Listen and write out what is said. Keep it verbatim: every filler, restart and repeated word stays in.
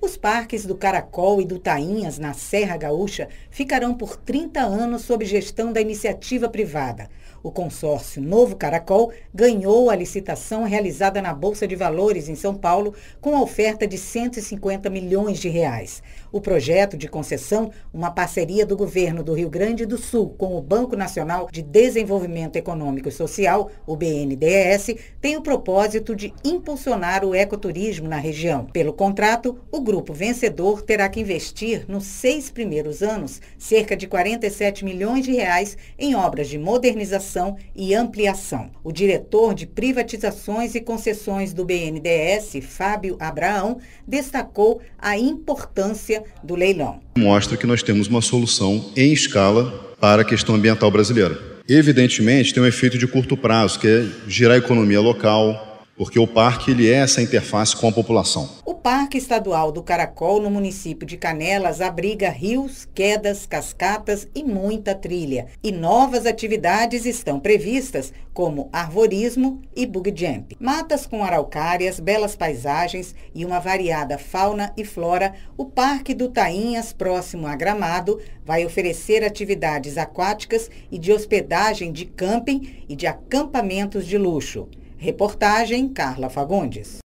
Os parques do Caracol e do Tainhas, na Serra Gaúcha, ficarão por trinta anos sob gestão da iniciativa privada. O consórcio Novo Caracol ganhou a licitação realizada na Bolsa de Valores em São Paulo com a oferta de cento e cinquenta milhões de reais. O projeto de concessão, uma parceria do governo do Rio Grande do Sul com o Banco Nacional de Desenvolvimento Econômico e Social, o B N D E S, tem o propósito de impulsionar o ecoturismo na região. Pelo contrato, o grupo vencedor terá que investir nos seis primeiros anos cerca de quarenta e sete milhões de reais em obras de modernização e ampliação. O diretor de privatizações e concessões do B N D E S, Fábio Abraão, destacou a importância do leilão. Mostra que nós temos uma solução em escala para a questão ambiental brasileira. Evidentemente, tem um efeito de curto prazo, que é girar a economia local, porque o parque ele é essa interface com a população. O Parque Estadual do Caracol, no município de Canelas, abriga rios, quedas, cascatas e muita trilha. E novas atividades estão previstas, como arvorismo e bug jump. Matas com araucárias, belas paisagens e uma variada fauna e flora, o Parque do Tainhas, próximo a Gramado, vai oferecer atividades aquáticas e de hospedagem de camping e de acampamentos de luxo. Reportagem Carla Fagundes.